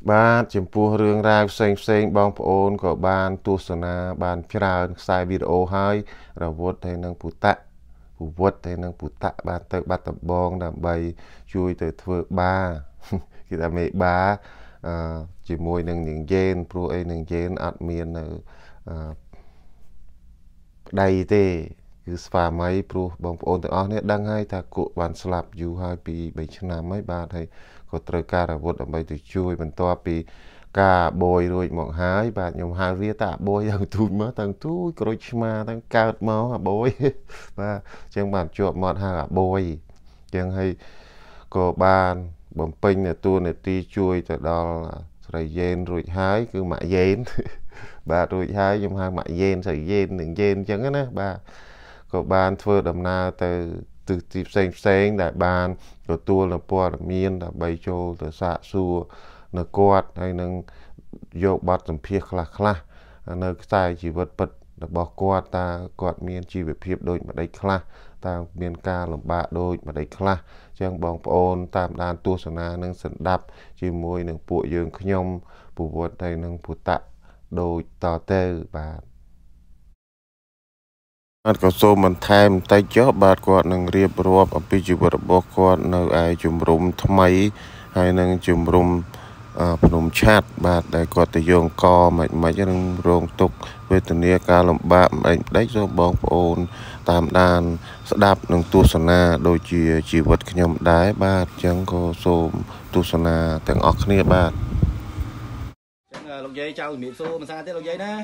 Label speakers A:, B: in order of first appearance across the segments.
A: បាទចំពោះរឿងរ៉ាវផ្សេងបងប្អូនក៏បានទស្សនាបានច្រើនខ្សែវីដេអូហើយរវត្តហើយនឹងពុតៈពុវត្តហើយនឹងពុតៈបានទៅបាត់ដំបងដើម្បីជួយទៅធ្វើបាគេថាមេបាអឺជាមួយនឹងនាងយេនព្រោះអីនាងយេនអត់មាននៅប្តីទេគឺស្វាមីព្រោះបងប្អូនទាំងអស់នេះដឹងហើយថាគក់បានស្លាប់យូរហើយពី3ឆ្នាំហើយបាទហើយក៏ត្រូវការអាវុធដើម្បីទៅជួយបន្ទាប់ពីការបយរួចមកហើយបាទខ្ញុំហៅវាតាអាបយទាំងទូចមកទាំងទូចក្រូចឆ្មាទាំងកើតមកអាបយបាទអញ្ចឹងបានជាប់មាត់ហៅអាបយអញ្ចឹងហើយក៏បានបំពេញតួនាទីជួយទៅដល់ស្រីយេនរួចហើយគឺម៉ាក់យេនបាទរួចហើយខ្ញុំហៅម៉ាក់យេនស្រីយេននឹងយេនអញ្ចឹងណាបាទក៏បានធ្វើដំណើរទៅទិសទីផ្សេងដែលបានទទួលនូវព័ត៌មានដើម្បីចូលទៅសាកសួរនៅគាត់ហើយនឹងយកបទសម្ភាសខ្លះនៅខ្សែជីវិតពិតរបស់គាត់តើគាត់មានជីវភាពដូចម្ដេចខ្លះតើមានការលំបាកដូចម្ដេចខ្លះអញ្ចឹងបងប្អូនតាមដានទស្សនានិងស្ដាប់ជាមួយនឹងពួកយើងខ្ញុំពុវត្តហើយនឹងពុតៈដូចតទៅបាទបាទក៏សូមបន្ថែមបន្តិចចុះបាទគាត់នឹងរៀបរាប់អំពីជីវិតរបស់គាត់នៅឯជំរំថ្មីហើយនឹងជំរំភ្នំឆាត់បាទដែលគាត់ទៅយងកមិននឹងរងទុក្ខវេទនាការលំបាកមិនដេចសូមបងប្អូនតាមដានស្ដាប់និងទស្សនាដូចជាជីវិតខ្ញុំដែរបាទអញ្ចឹងក៏សូមទស្សនាទាំងអស់គ្នាបាទ
B: អញ្ចឹងលោកយាយចៅជំរាបសួរមិនសាទៀតលោកយាយណា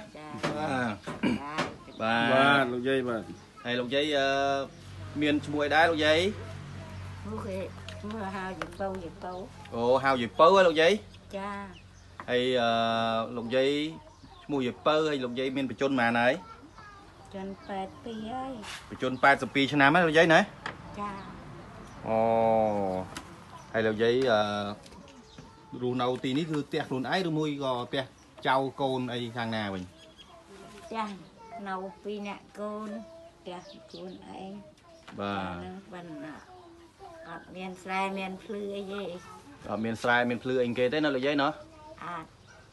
C: បាទលោកយាយបាទ
B: ហើយលោកយាយមានឈ្មោះអីដែរលោកយាយ
D: ឈ្មោះហៅយពៅ
B: អូហៅយពៅហ៎លោកយាយ
D: ចា
B: ហើយលោកយាយឈ្មោះយពៅហើយលោកយាយមានបច្ចុប្បន្នប៉ុន្មានហើយ
D: ជន82ហើយ
B: បច្ចុប្បន្ន82ឆ្នាំហើយលោកយាយណា
D: ចា
B: អូហើយលោកយាយរស់នៅទីនេះគឺផ្ទះខ្លួនឯងឬមួយក៏ផ្ទះចៅកូនអីខាងណាវិញ
D: ផ្ទះនៅ2នាក់កូនផ្ទះខ្លួនឯង
B: បាទ
D: នឹងបានអត់មានស្រែមានភ្លឺអីទេ
B: អត់មានស្រែមានភ្លឺអីគេទេណាលោកយាយណា
D: អត់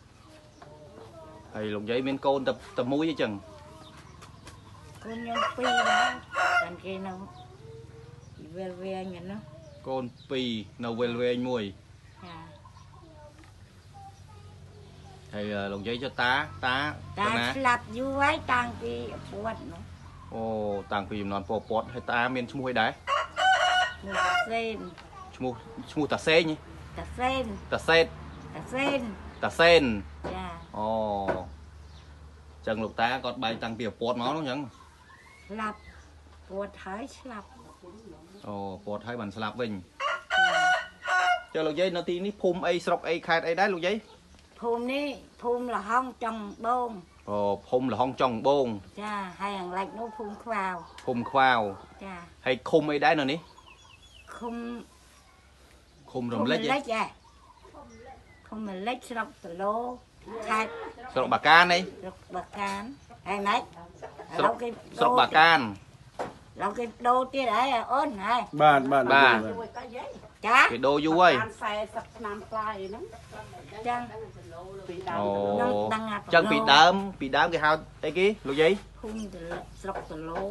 B: ហើយលោកយាយមានកូនតែមួយអញ្ចឹង
D: កូនខ្ញុំ2ដែរតែគេនៅវិលវែងណា
B: កូន2នៅវិលវែងមួយ
D: ចា
B: ហើយលោកយាយចុះតា
D: ស្លាប់យូរហើយតាំងពីពួតនោះ
B: អូតាំងពីចំនួនពពតហើយតាមានឈ្មោះអីដែរឈ្មោះតាសេង
D: តាសេន
B: ចាអូចឹងលោកតាគាត់បែកតាំងពីពតមកនោះចឹង
D: ស្លាប់ពួតហើយស្លាប់
B: អូពតហើយបានស្លាប់វិញចុះលោកយាយនៅទីនេះភូមិអីស្រុកអីខេត្តអីដែរលោកយាយ
D: ភូមិនេះភូមិលហុងចុងបង
B: អូភូមិលហុងចុងបង
D: ចាហើយអង្លេចនោះភូមិខ្វាវចា
B: ហើយឃុំអីដែរនៅនេះ
D: ឃុំ
B: រំលេច
D: ឃុំរំលេចស្រុកតឡូខេត្ត
B: ស្រុកបាកានអី
D: ស្រុកបាកានហើយម៉េច
B: ស្រុកបាកាន
D: ឡូវគេដូរទៀតហើយអូនហើយ
C: បាទ
D: ចា
B: គេដូរយូរហើយ
D: 40ឆ្នាំផ្លាយហ្នឹងចឹង
B: អូចឹងពីដើមគេហៅអីគេលោកយាយ
D: ភូមិស្រុកតឡូ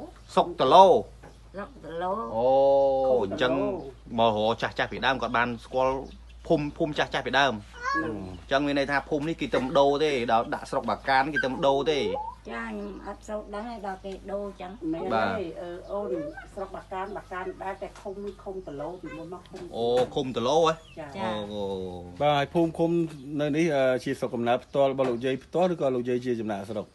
B: អូអញ្ចឹងមករកចាស់ពីដើមគាត់បានស្គាល់ភូមិចាស់ពីដើមអញ្ចឹងមានន័យថាភូមិនេះគេទៅដូរទេដល់ដាក់ស្រុកបាកានគេទៅដូរទេ
D: ចាខ្ញុំអត់សូវដឹងទេដល់គេដូរចឹង
C: បាទអូនស្រុកបាកានដែរតែឃុំតឡូពីមុនមក
B: អូឃុំតឡូហ៎
D: អូ
C: បាទភូមិឃុំនៅនេះជាស្រុកកំណើតផ្ទាល់របស់លោកយាយផ្ទាល់ឬក៏លោកយាយជាចំណាក់ស្រុក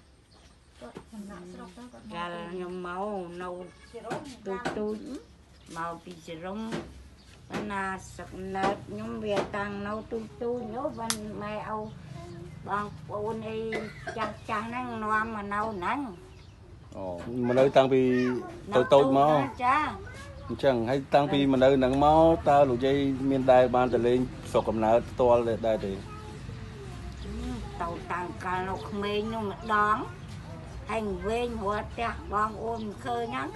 D: កាលខ្ញុំមកនៅទូចមកពីជ្រុំបានណាស្រុកណើតខ្ញុំវាតាំងនៅទូចនោះបានម៉ែអូបងប្អូនអីចាស់ហ្នឹងនាំមកនៅហ្នឹង
C: អូមកនៅតាំងពីតូចមក
D: ចា
C: អញ្ចឹងហើយតាំងពីមកនៅហ្នឹងមកតើលោកយាយមានដែរបានទៅលេងស្រុកកំណើតផ្ទាល់ដែរទេ
D: ទៅតាំងកាលនៅក្មេងនោះម្ដងហើយវែងរត់ផ្ទះបងអូនឃើញហ្នឹង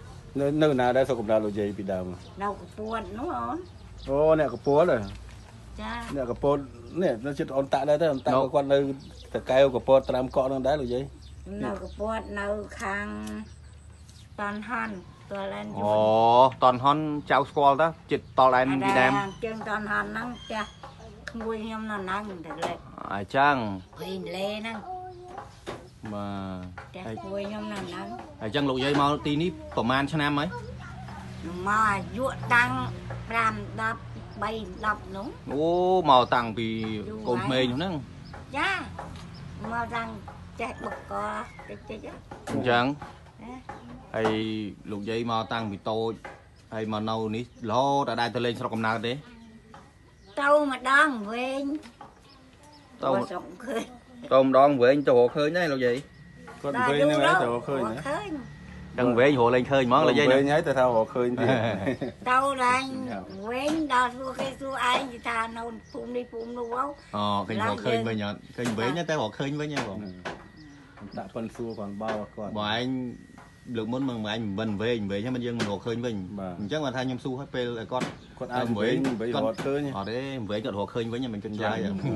C: នៅណាដែរស្រុកកំណើតលោកយាយពីដើម
D: នៅកពួតនោះអូន
C: អូអ្នកកពួត
D: Cha.
C: Nè cái pot nè nó chết ổn tạ đây đấy, ổn tạ cái con nơi cái cây của pot làm cọ nó đá rồi gì?
D: Nấu cái pot nấu khang toàn hònตัวlên.
B: អូតនហនចៅស្គាល់តើចិត្តតលឯនពីដើម
D: ជើងtoàn hònហ្នឹងចាក្មួយខ្ញុំនៅហ្នឹងតែលេ
B: អញ្ចឹង
D: វិញលេហ្នឹង
B: បាទ
D: ចាក្មួយខ្ញុំនៅហ្នឹង
B: អញ្ចឹងលោកយាយមកទីនេះប្រហែលឆ្នាំហើយ
D: មកអាយុតាំង5 10 3 10នោះ
B: អូមកតាំងពីកូនក្មេងហ្នឹង
D: ចាមកតាំងចេះបកតិចតិច
B: អញ្ចឹងហើយលោកយាយមកតាំងពីតូចហើយមកនៅនេះរហូតដល់ទៅលេងស្រុកកំណើតទេ
D: ទៅម្ដងវិញ
B: ទៅ
D: ស្រុកឃើញ
B: ទៅម្ដងវិញទៅរកឃើញដែរលោកយាយ
C: Con về như thế thì họ khơi nhé.
B: ចឹងវិញរកលេងឃើញហ្មងលោកយាយ
C: Về nhảy thì thao họ khơi đi.
D: ទៅឡើងវិញដល់សួរគេសួរឯងថានៅភូមិនេះភូមិនោះ
B: អូឃើញរកឃើញវិញអត់ឃើញវិញតែរកឃើញវិញហ្នឹងបង
C: Tạ phân xua còn bao còn.
B: បងឯងលើកមុនមកអញមិនវិញហើយមិនយើងមិនរកឃើញវិញអញ្ចឹងគាត់ថាខ្ញុំស៊ូឲ្យពេលគាត់
C: Con ai về họ khơi nhé.
B: អត់ទេវិញគាត់រកឃើញវិញមិនគិតចាយ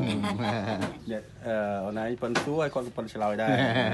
C: Hôm nay phân xua hay con phân xài đây.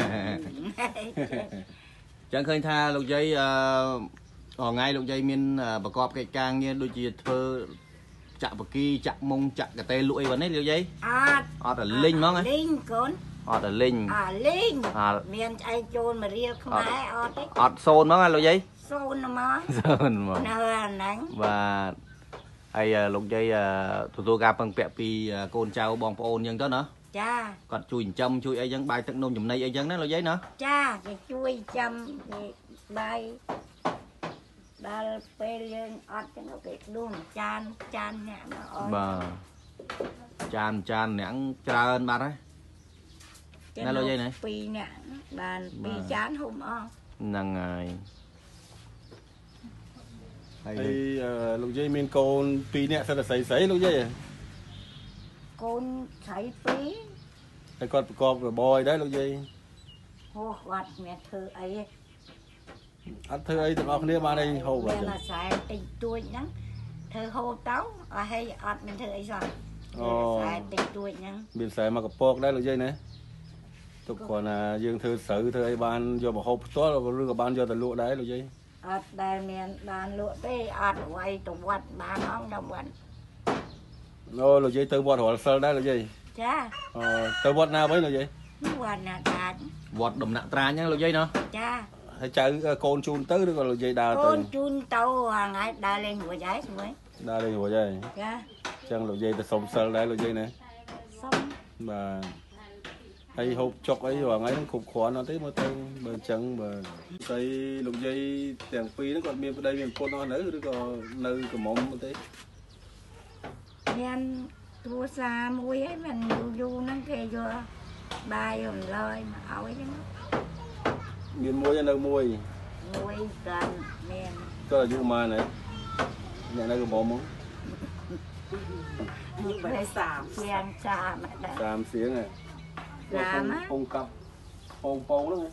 B: ចឹងឃើញថាលោកយាយថ្ងៃលោកយាយមានប្រកបកិច្ចការងារដូចជាធ្វើចាក់បកីចាក់មុងចាក់កតេលក់អីវ៉ានេះលោកយាយ អត់តែលេងហ្មង
D: លេងកូន
B: អត់តែលេង
D: លេងមានស្អែកចូលមករៀលខ្មែរអត់ទេ
B: អត់សូនហ្មងលោកយាយ
D: សូនហ្មង
B: សូនហ្មង
D: នៅអាហ្នឹង
B: បាទហើយលោកយាយទទួលការពឹងពាក់ពីកូនចៅបងប្អូនអញ្ចឹងទៅណា
D: ចា
B: គាត់ជួយចិញ្ចឹមជួយអីចឹងបាយទឹកនំចំណីអីចឹងណាលោកយាយណា
D: ចាគេជួយចាំគេបាយដល់ពេលយើងអត់ចឹងគេដួសចានអ្នកមកអត់
B: បាទចានអ្នកច្រើនបាត់ហើយណាលោកយាយណា
D: 2អ្នកបាន2ចានហុំអស់
B: ហ្នឹងហើយហើយ
C: Thì lúc dây mình còn pi nè sao là sấy lúc dây.
D: កូនស្រី2
C: Hay con rồi boy đấy lúc dây.
D: ហោះគាត់មានធ្វើអី
C: Ăn thơ ấy thì nó mà đây hầu
D: វា
C: vậy.
D: ឡាខ្សែតិចតួចហ្នឹងធ្វើហូបទៅអស់ហើយអត់មានធ្វើអីសោះខ្សែតិចតួចហ្នឹង
C: Mình xài mà cái pork đấy lúc dây này. Tục còn là dương thơ sử thơ ấy ban vô mà hộp tốt rồi cả ban vô từ lụa đấy lúc dây.
D: អត់ដែលមានបានលក់ទេអត់អ្វីទៅវត្តបានអង្គដល់វត្ត
C: Rồi lúc dây từ vọt hỏi sơ đấy lúc dây.
D: ចា
C: Từ vọt nào với lúc dây.
D: វត្តណាតាច
B: វត្តដំណាក់ត្រាញហ្នឹងលោកយាយណា
D: ចា
C: Hay cháu con chun tới rồi còn lúc dây đào
D: កូន
C: từ.
D: ជូនទៅថ្ងៃដើរលេងរួចហើយស្មួយ
C: Đào đây rồi dây.
D: ចា
C: Chẳng lúc dây từ sống sơ đấy lúc dây này.
D: សុំ
C: Mà hay hộp chọc ấy vào ngay nó khục khó nó thấy mà tôi bờ trắng bờ cái lục dây tiền phi nó còn miền đây miền con nó nữa rồi còn nơi cái mỏng nó thế
D: មានគ្រួសារមួយហើយមិនយូរហ្នឹងគេយកបាយរំលើយមកឲ្យហ្នឹង
C: miền muối nơi muối
D: មួយកាន់មាន
C: cho là dụ mà này nhà nơi cái mỏng không
D: ពេល3ជាងចាមកដែរ
C: làm xiếng này
D: Làm á.
C: không cặp không phong đó này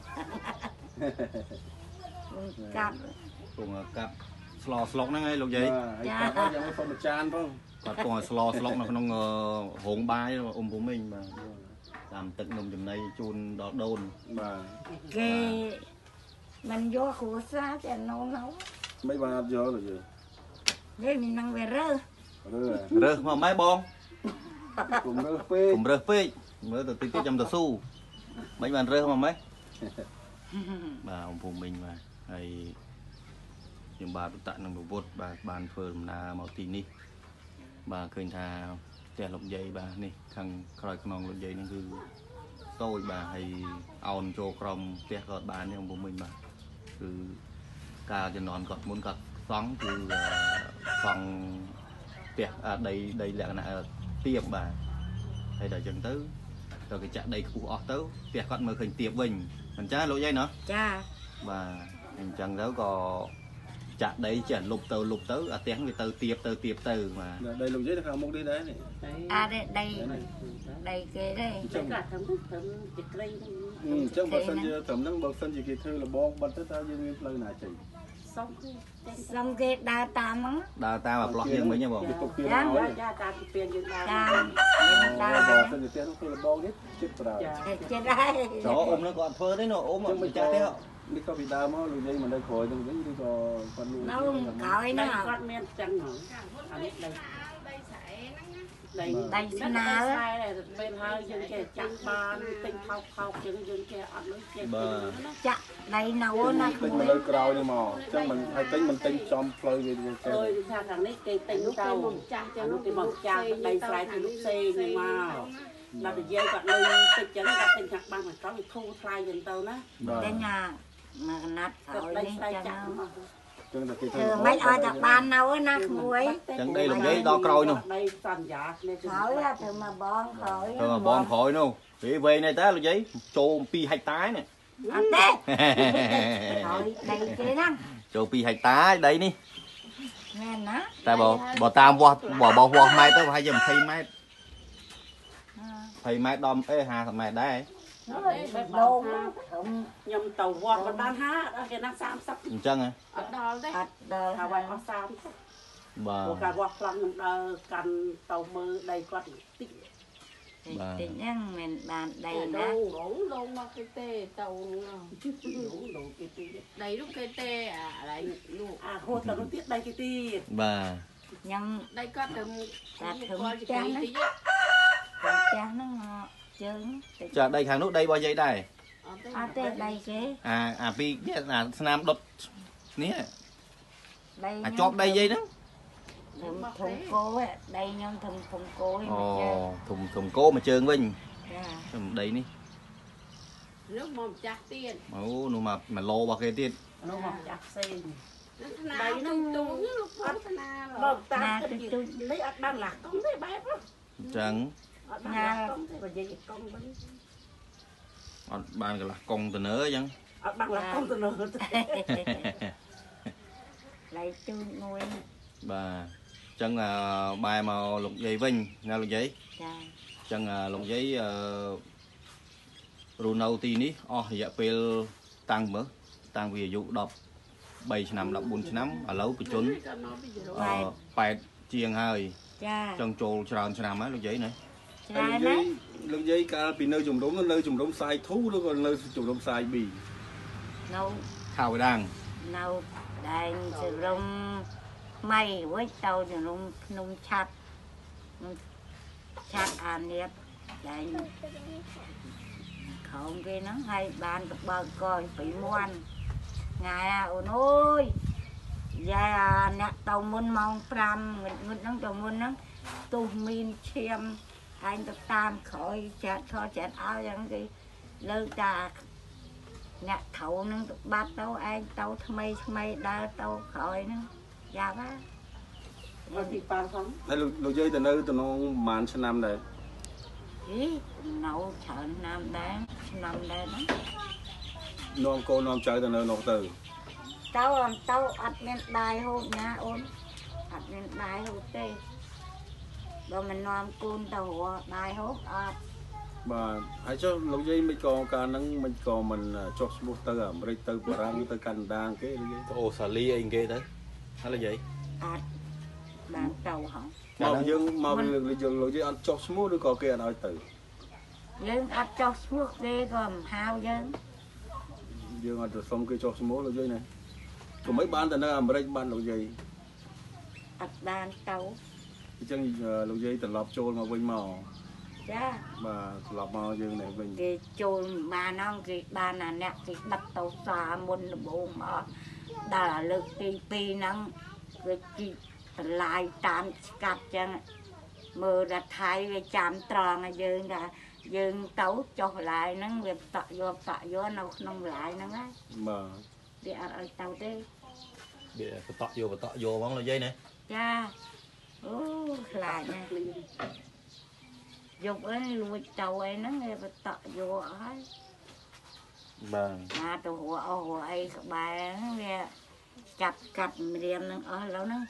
D: កាប់
B: ពងកាប់ស្លស្លុកហ្នឹងឯងលោកយាយ
C: ai cặp nó chẳng có phong một chan không
B: គាត់ពងស្លស្លុកនៅក្នុងរោងបាយអ៊ំភូមិញបាទតាមទឹកនំចំណីជូនដល់ដូន
C: mà
D: គេមិនយកគ្រួសារតែនៅនៅ
C: mấy ba vô rồi gì
D: នេះមាននឹងវារើស
C: rồi
B: រើសមកម៉ែបង
C: cùng nó phê
B: កុំរើសពេកមើលទៅតិចចាំទៅស៊ូមិនបានរើសមកម៉េចបាទអ៊ំភូមិញបាទហើយខ្ញុំបាទតៈនឹងប្រវត្តិបាទបានធ្វើដំណើរមកទីនេះបាទឃើញថាផ្ទះលោកយាយបាទនេះខាងក្រោយខ្នងលោកយាយនេះគឺតូចបាទហើយអោនចូលក្រមផ្ទះក៏បាននេះអ៊ំភូមិញបាទគឺការជំនាន់គាត់មុនគាត់សង់គឺសង់ផ្ទះដីលក្ខណៈទៀបបាទហើយដល់អញ្ចឹងទៅគេចាក់ដីខ្ពស់អស់ទៅផ្ទះគាត់មើលឃើញទៀបវិញមិនចាលោកយាយណា
D: ចា
B: បាទអញ្ចឹងទៅក៏ចាក់ដីចេះលុបទៅអាផ្ទះវាទៅទៀបទៅបាទ
C: đây lục dây là hàng mông đi đấy này
D: អានេះដីគេទេ
C: chắc bậc sân thẩm năng bậc sân chỉ kỳ thư là bong bật tất ta như lời nào chỉ
D: xong cái đa tam á
B: đào ta mà plot dương mấy nha bọn
D: đa
C: bò trên tiền nó là bò hết chết rồi
D: chết đây
B: đó ôm nó còn phơ đấy nó ôm mà mình cha thế họ
C: đi có bị đau mà lúc đây mình đây khỏi đừng đi có con luôn
D: nó cõi nó
E: con men chẳng hả đây
D: nào
E: bên hai dân kia chặt ban tinh khóc dân kia ăn nước kia
D: chặt đây nấu nó
C: tinh mình lên cầu đi mà chứ mình hay tính mình tinh trong phơi về
E: ơi thằng thằng này cây tinh lúc tàu lúc cái màu trang đây phải thì lúc xe nhưng mà là được dây còn đây tinh chấn là tinh chặt ban mà có bị thu thay dần tàu đó
D: đây nhà mà nát khỏi đi cho nó
C: Chứ
D: mấy ở tập ban nấu nát muối
B: chẳng đây là giấy đo croi nè
E: đây toàn giả
D: khỏi là từ mà bón khỏi
B: rồi mà bom khỏi nè về này ta là giấy trộn pi hai tái nè
D: khỏi đây cái đó
B: trộn pi hai tái đây đi
D: nghe nó
B: tại bỏ tam bỏ mai tới hai giờ thầy mai đom ê hà thằng mày đấy
D: đô
E: nhầm tàu vọt còn ban há cái năng sam sắp
B: chân à
E: đo đấy thà vậy có sam
B: bà
E: cả vọt lần cần tàu mơ đây con
D: thì nhang mình bàn đầy đó
F: đâu mà cái tê tàu đầy lúc cái tê à lại luôn
E: hốt là nó tiết đây cái ti
B: bà
D: nhưng
F: đây có từng
D: đặt thử
F: coi
D: chán
F: tí
D: chán nó chớn
B: chờ đây hàng nút đây bao giây đây
D: tê đây cái
B: pi biết là nam đột nè
D: đây
B: chóp đây dây đó
D: thùng cố ấy đây nhưng thùng cố ấy
B: thùng cố mà trơn vinh đây ní
F: nước mồm chặt tiền
B: máu nó mà lô bao cái tiền
E: nó mọc chặt xây
F: đây nó tung lúc
E: nó ta lấy ớt đang lạc con thấy bé đó
B: trắng
E: nhà và gì con bánh
B: ban là con từ nữa chẳng
E: đang lạc con từ nữa
D: lấy chui nuôi
B: bà chân là bài màu lục giấy vinh nga lục giấy chân là lục giấy Ronaldo ní dạ pel tăng mở tăng về dụ đọc 7 năm đọc 4 năm ở lâu của chúng phải chiêng hơi chân trồ tròn năm á lục giấy này
C: lúc giấy cả vì nơi trồng đốm sai thú đó còn nơi trồng đốm sai bì
D: nấu
B: khảo đang
D: nấu đành sự rong mày với tàu thì nung chặt ăn nếp đành không cái nó hay bàn được bờ coi bị muôn ngày ôn ơi giờ nè tàu muốn mong pram người nó tàu muốn nó tu min chiêm anh tập tam khỏi chặt áo chẳng gì lơ ta nè thầu nó bắt tàu anh tàu thay đa tàu khỏi nó dạ ba
E: thì pan không
C: đây lúc giấy từ nơi từ nó màn sang năm đây
D: ý nấu chợ năm đây đó
C: non cô non chơi từ nơi nọ từ
D: tàu ăn men đài hộp nha ôn ăn men đài hộp tê rồi mình nom côn tàu đài hộp
C: bà hãy cho lúc giấy mình còn cả nắng mình còn mình cho một tờ ở đây từ Parang từ Canada cái
B: ô xà ly anh kia đấy hay là gì
D: bán tàu hả
C: màu dương lúc giấy ăn cho smooth được có kia nói từ
D: dương ăn cho smooth đi còn hao
C: dương ăn từ xong kia cho smooth lúc giấy này còn mấy bán từ nơi ở đây bán lúc giấy
D: ăn bán tàu
C: chân lúc giấy từ lọp trôn mà vinh màu
D: dạ
C: bà lọp màu dương này vinh
D: cái trôn bà nó cái bà là nè cái bắt tàu xa môn bộ mà đã lực pi nó cái lại tạm cắt chân mưa đã thay về chạm tròn dương tấu cho lại nó việc tạ vô nó không lại nó ấy
C: mà
D: để ở tàu đi
B: để tọ vô món là dây này
D: cha lại nè dùng ấy lùi tàu ấy nó nghe phải tạ vô ấy mà tàu hồ ấy các bà nó nghe chặt riêng nó ở lâu nó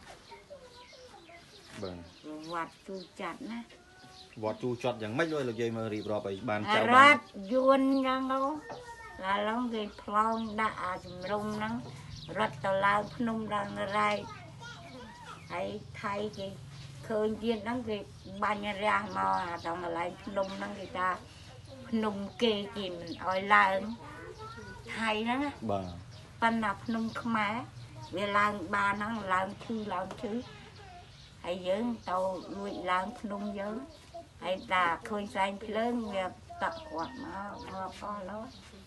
D: vặt chu chặt nè
B: vọt chu chọt chẳng mấy rồi là dây mà rịp rọp bàn chào
D: rát yuan nhang đâu là lông cái plong đã rung nắng rắt tàu lao nông đang rai hay thay cái khơi viên năng cái ban nhà ra mà tàu mà lại nông năng người ta nông kê gì mình oi la thay đó pan nạp nông khmá về làng ba năng làng thứ hay dưỡng tàu nuôi làng nông dưỡng hay ta khơi xanh lớn về tập quạt mà có nó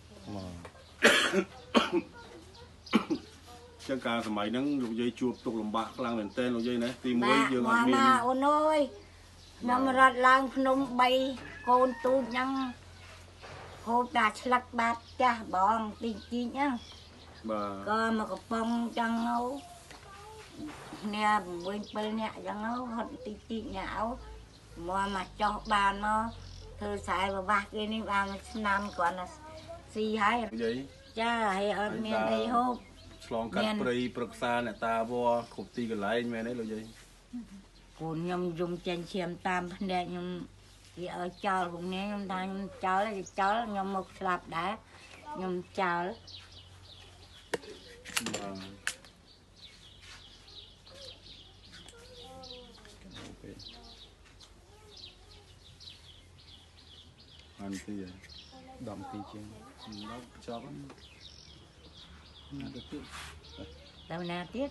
C: chẳng cảสมัยนั้นลูกยายจูบตกลำบากกลางเหมือนเต้นลูกยายนะตีมวยยังอัดมี
D: โอ้น้อยน้ำรัดลางพนมใบโกนตูยังโคตาฉลักบาดจ้ะบองตีจียังก็มากระปองจังเอาเนี่ยบุญเปิลเนี่ยยังเอาหดตีจีเนี่ยเอามาจ่อบานมาเธอสายบากินี่บางนำก่อนนะสีให้จ้าให้เอาเนี่ยให้ฮบ
C: ឆ្លងកាត់ព្រៃប្រឹក្សាអ្នកតាវត្តគ្រប់ទីកន្លែងមែនទេលោកយាយកូនខ្ញុំយំចេញឈាមតាមភ្នែកខ្ញុំវាឲ្យចោលក្នុងនេះខ្ញុំថាខ្ញុំចោលខ្ញុំមកស្លាប់ដែរខ្ញុំចោលអានទី10ទីជាងដល់ចប់
D: đâu nào tiếp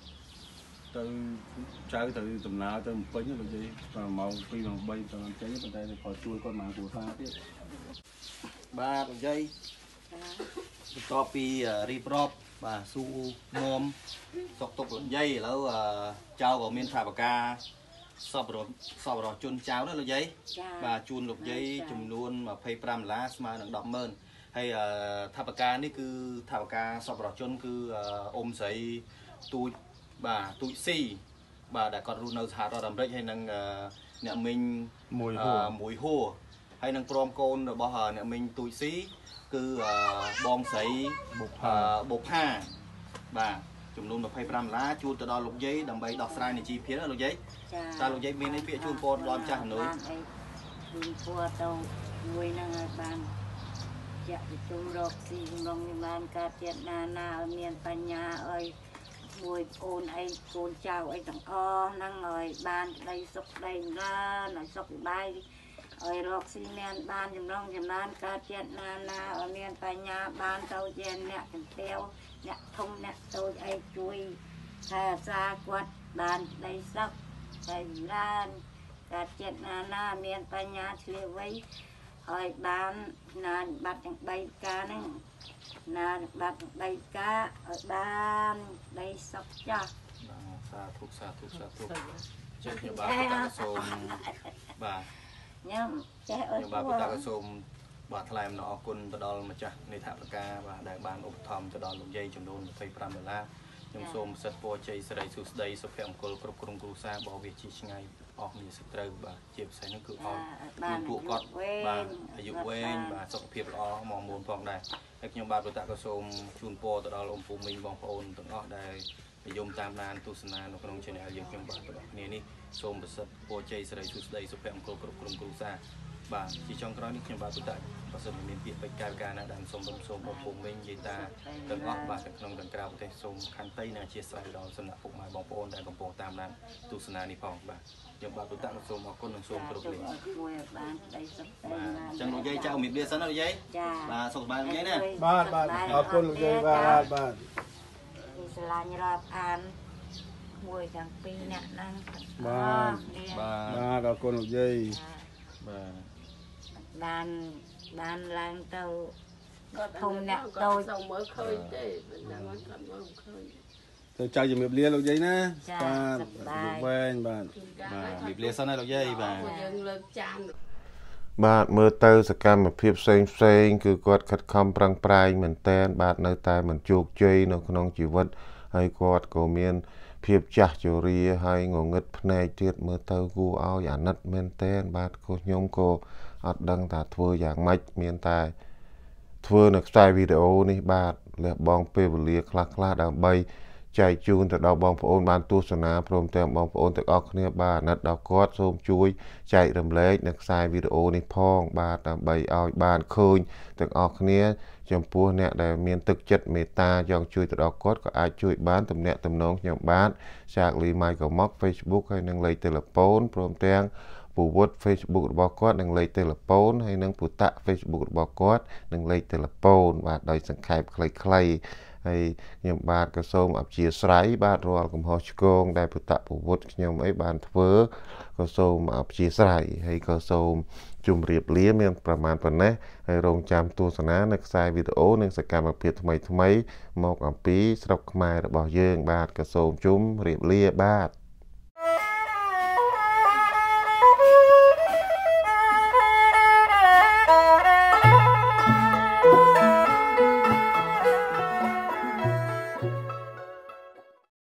C: từ trái từ tầm nào từ một pính là gì và màu phi bằng bay từ trái bên đây thì khỏi chui con mạng của pha tiếp
B: បាទនិយាយបន្ទាប់ពីរៀបរាប់បាទស៊ូមុំសុកតុកនិយាយឥឡូវចៅក៏មានថាបកាសពរជនចៅណាលោកយាយបាទជូនលោកយាយចំនួន$25ស្មើនឹង100000ហើយថាបកានេះគឺថាបកាសពរជនគឺអ៊ំស្រីទូចបាទទូចស៊ីបាទដែលគាត់រស់នៅសហរដ្ឋអាមេរិកហើយនឹងអ្នកមីងមួយហួរហើយនឹងព្រមកូនរបស់អ្នកមីងទូចស៊ីគឺបងស្រីបុផាបាទចំនួន$25ជូនទៅដល់លោកយាយដើម្បីដោះស្រាយនៃជីវភាពណាលោកយាយតើលោកយាយមានអីពាក្យជូនពរដល់ចាស់ជំនួយ
D: ជូនពរទៅមួយនឹងឲ្យបានចាក់ជុំរកស៊ីក្នុងបានការទៀតណាឲ្យមានបញ្ញាឲ្យមួយអូនអីកូនចៅអីទាំងអស់ហ្នឹងឲ្យបានក្តីសុខក្តីឡើងឲ្យសុខសប្បាយឲ្យរកស៊ីមានបានចម្រុងចំណានកើតជាតិណាឲ្យមានបញ្ញាបានទៅជាអ្នកជំទាវអ្នកធំអ្នកតូចអីជួយថែរក្សាគាត់បានក្តីសុខតែឡើងកើតជាតិណាមានបញ្ញាឆ្លៀវវៃឲ្យបានណាបាត់ទាំង3ការហ្នឹងណាបាត់ទាំង3ការឲ្យបានដីសុខចាស់
B: សាធុចេះខ្ញុំបាទតាក់សូមបាទ
D: ខ្ញុំចេះអើយ
B: ខ្ញុំបាទតាក់សូមបាទថ្លែងអំណរអគុណទៅដល់ម្ចាស់នៃថវិកាបាទដែលបានឧបត្ថម្ភទៅដល់លោកយាយចំនួន$25ខ្ញុំសូមសិទ្ធិពរជ័យសិរីសួស្តីសុភមង្គលគ្រប់គ្រងគ្រួសាររបស់វាជាឆ្ងាយអស់មានសត្រូវបាទជាពិសេសនោះគឺឲ្យមានពួកគាត់បាទអាយុវែងបាទសុខភាពល្អមកមុនផងដែរហើយខ្ញុំបាទប្រតាក់ក៏សូមជូនពរទៅដល់អ៊ំពូមីងបងប្អូនទាំងអស់ដែលនិយមតាមដានទស្សនានៅក្នុង channel យើងខ្ញុំបាទទាំងអស់គ្នានេះសូមប្រសិទ្ធពរជ័យសិរីសួស្តីសុភមង្គលគ្រប់គ្រងគ្រួសារបាទជាចុងក្រោយនេះខ្ញុំបាទប្រតាក់បើសិនមានពាក្យពេចន៍កាយវិការណាដែលសូមបងប្អូនមីងនិយាយតាទាំងអស់បាទទាំងក្នុងទាំងក្រៅប្រទេសសូមខន្តីនិងអធិស្ឋានដល់សំណាក់ពុកម៉ែបងប្អូនដែលកំពុងតាមដានទស្សនានេះផងបាទខ្ញុំបាទប្រតាក់សូមអរគុណនិងសូមគោរពលា
D: មួយបានក្តីសុខ
B: បាទអញ្ចឹងលោកយាយចៅមានលាសិនណាលោកយាយបាទសុខសប្បាយលោកយាយណា
C: បាទអរគុណលោកយាយបាទ
D: ស្រឡាញ់រាប់អានមួយទាំងពីរអ្នកហ្នឹង
C: បាទអរគុណលោកយាយ
B: បាទ
D: បានឡើងទៅធំអ្នកតូច
F: សូមមើលឃើញទេមិនដឹងគាត់មើលឃើញ
C: ទៅចៅជំរាបលាលោកយាយណាបាទលោកវែងបាទ
B: ជំរាបលាសិនណាលោកយាយបាទ
F: យើងលើកចាន
A: បាទមើលទៅសកម្មភាពផ្សេងគឺគាត់ខិតខំប្រឹងប្រែងមែនតែនបាទនៅតែមិនជោគជ័យនៅក្នុងជីវិតហើយគាត់ក៏មានភាពចាស់ជរាហើយងងឹតភ្នែកទៀតមើលទៅគួរឲ្យអាណិតមែនតែនបាទខ្ញុំក៏អត់ដឹងថាធ្វើយ៉ាងម៉េចមានតែធ្វើនៅខ្សែវីដេអូនេះបាទលះបង់ពេលវេលាខ្លះដើម្បីចែកជូនទៅដល់បងប្អូនបានទស្សនាព្រមទាំងបងប្អូនទាំងអស់គ្នាបាទអាណិតដល់គាត់សូមជួយចែករំលែកនៅខ្សែវីដេអូនេះផងបាទដើម្បីឲ្យបានឃើញទាំងអស់គ្នាចំពោះអ្នកដែលមានទឹកចិត្តមេត្តាចង់ជួយទៅដល់គាត់ក៏អាចជួយបានទំនាក់ទំនងខ្ញុំបាទចាកលីម៉ៃក៏មក Facebook ហើយនឹងលេខទូរស័ព្ទព្រមទាំងពូវុត Facebook របស់គាត់និងលេខទូរស័ព្ទហើយនឹងពូតា Facebook របស់គាត់និងលេខទូរស័ព្ទបាទដោយសង្ខេបខ្លីៗហើយខ្ញុំបាទក៏សូមអព្យាស្រ័យបាទរាល់កំហុសឆ្គងដែលពូតាពូវុតខ្ញុំអីបានធ្វើក៏សូមអព្យាស្រ័យហើយក៏សូមជម្រាបលាមានប្រមាណប៉ុណ្ណេះហើយរងចាំទស្សនានៅខ្សែវីដេអូនិងសកម្មភាពថ្មីៗមកអំពីស្រុកខ្មែររបស់យើងបាទក៏សូមជម្រាបលាបាទ